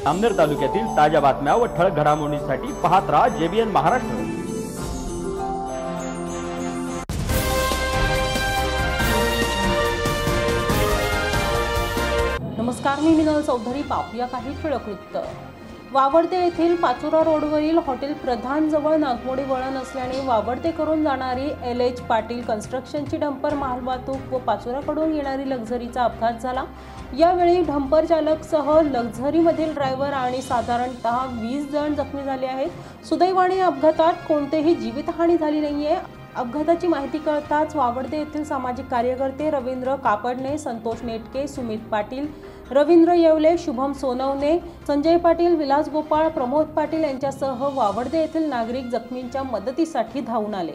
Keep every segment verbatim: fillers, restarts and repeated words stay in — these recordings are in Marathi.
अमनेर तालुक्यातील ताज्या बातम्या व ठळक घडामोडींसाठी पाहत राहा जेबीएन महाराष्ट्र। नमस्कार, मी मिनल चौधरी। पाहूया काही ठळक वृत्त। वावडते येथील पाचोरा रोडवरील हॉटेल प्रधान जवळ नागमोडी वळण असल्याने वावडते करून जाणारी एल एच पाटील कन्स्ट्रक्शनची डंपर मालवाहतूक व पाचोराकडून येणारी लक्झरीचा अपघात झाला। यावेळी डंपर चालकसह लक्झरीमधील ड्रायव्हर आणि साधारणतः वीस जण जखमी झाले आहेत। सुदैवाने अपघातात कोणतेही जीवितहानी झाली नाहीये। अपघाताची माहिती कळताच वावडते येथील सामाजिक कार्यकर्ते रवींद्र कापडणे, संतोष नेटके, सुमित पाटील, रवींद्र येवले, शुभम सोनवणे, संजय पाटील, विलास गोपाळ, प्रमोद पाटील यांच्यासह वावडते येथील नागरिक जखमींच्या मदतीसाठी धावून आले।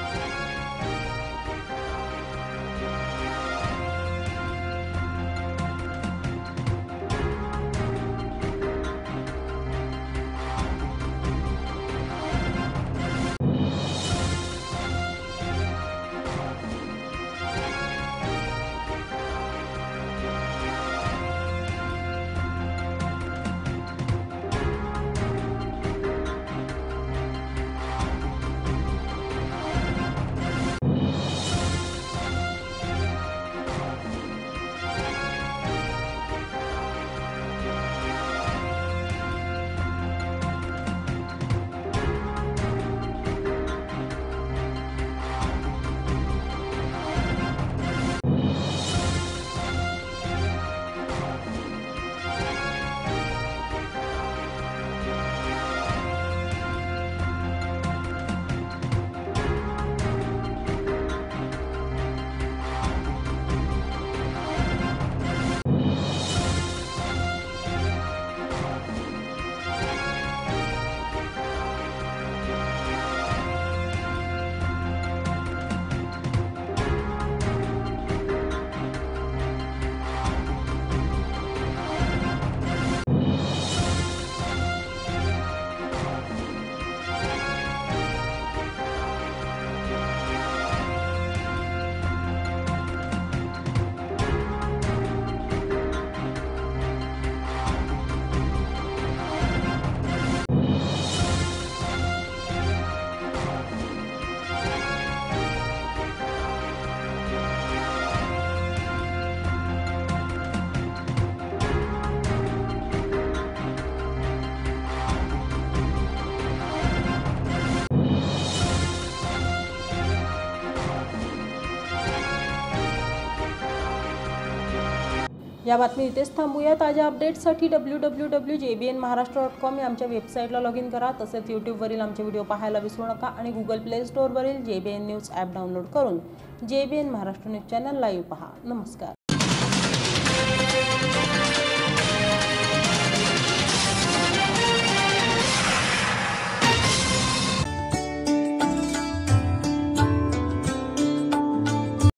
या बातमी इथेच थांबूया। ताज्या अपडेट्ससाठी W W W dot J B N Maharashtra dot com या आमच्या वेबसाईटला लॉग इन करा। तसेच यूट्यूबवरील आमचे व्हिडिओ पाहायला विसरू नका आणि गुगल प्ले स्टोअरवरील J B N news app download करून J B N Maharashtra news channel live पहा। नमस्कार।